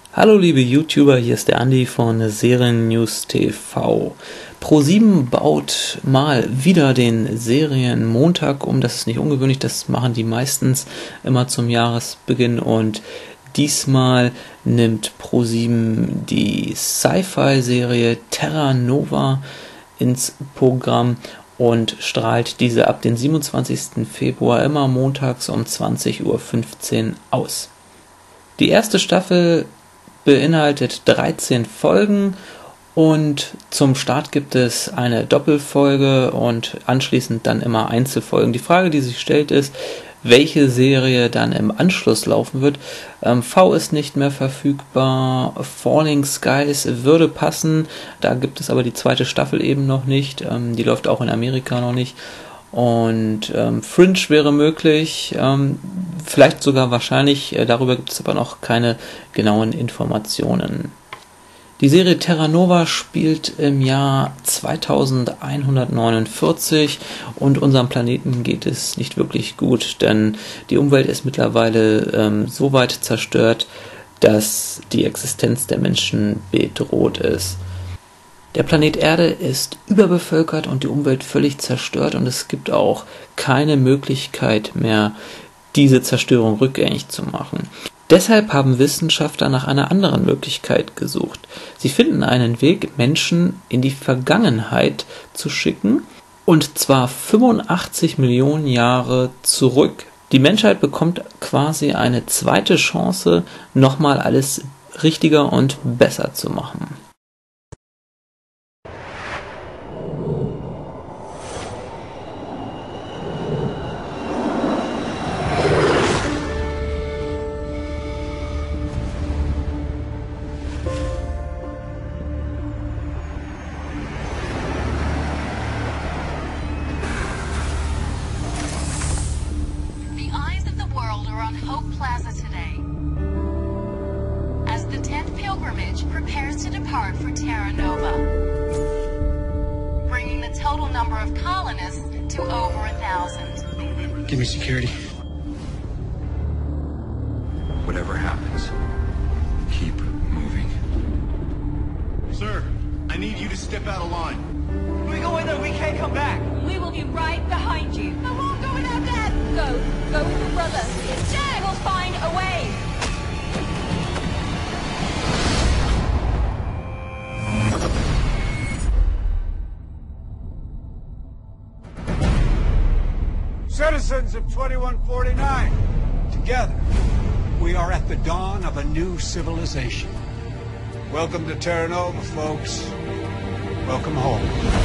Hallo liebe YouTuber, hier ist der Andi von Seriennews TV. ProSieben baut mal wieder den Serienmontag um. Das ist nicht ungewöhnlich, das machen die meistens immer zum Jahresbeginn, und diesmal nimmt ProSieben die Sci-Fi-Serie Terra Nova ins Programm und strahlt diese ab dem 27. Februar immer montags um 20:15 Uhr aus. Die erste Staffel beinhaltet 13 Folgen und zum Start gibt es eine Doppelfolge und anschließend dann immer Einzelfolgen. Die Frage, die sich stellt, ist, welche Serie dann im Anschluss laufen wird. V ist nicht mehr verfügbar, Falling Skies würde passen, da gibt es aber die zweite Staffel eben noch nicht, die läuft auch in Amerika noch nicht. Und Fringe wäre möglich, vielleicht sogar wahrscheinlich, darüber gibt es aber noch keine genauen Informationen. Die Serie Terra Nova spielt im Jahr 2149 und unserem Planeten geht es nicht wirklich gut, denn die Umwelt ist mittlerweile so weit zerstört, dass die Existenz der Menschen bedroht ist. Der Planet Erde ist überbevölkert und die Umwelt völlig zerstört, und es gibt auch keine Möglichkeit mehr, diese Zerstörung rückgängig zu machen. Deshalb haben Wissenschaftler nach einer anderen Möglichkeit gesucht. Sie finden einen Weg, Menschen in die Vergangenheit zu schicken, und zwar 85 Millionen Jahre zurück. Die Menschheit bekommt quasi eine zweite Chance, nochmal alles richtiger und besser zu machen. Hope Plaza today, as the 10th pilgrimage prepares to depart for Terra Nova, bringing the total number of colonists to over 1,000. Give me security. Whatever happens, keep moving. Sir, I need you to step out of line. If we go in there, we can't come back. We will be right behind you. I won't go without Dad. Go with your brother. It's Dad. We'll find a way. Citizens of 2149, together, we are at the dawn of a new civilization. Welcome to Terra Nova, folks. Welcome home.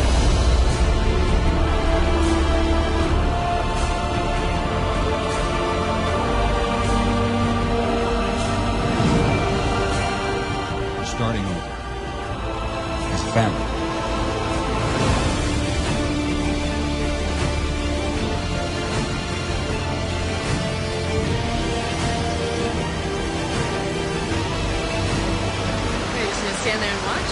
Starting over as a family. We're just gonna stand there and watch.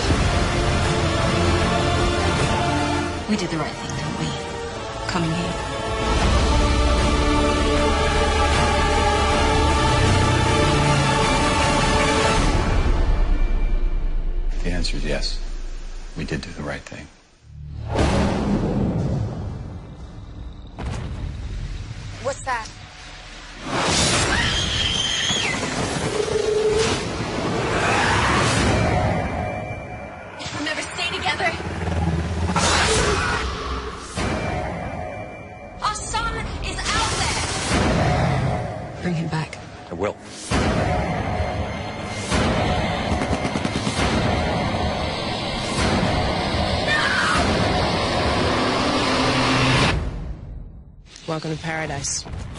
We did the right thing, didn't we? Coming here. The answer is yes. We did do the right thing. What's that? We'll never stay together. Our son is out there. Bring him back. I will. Welcome to paradise.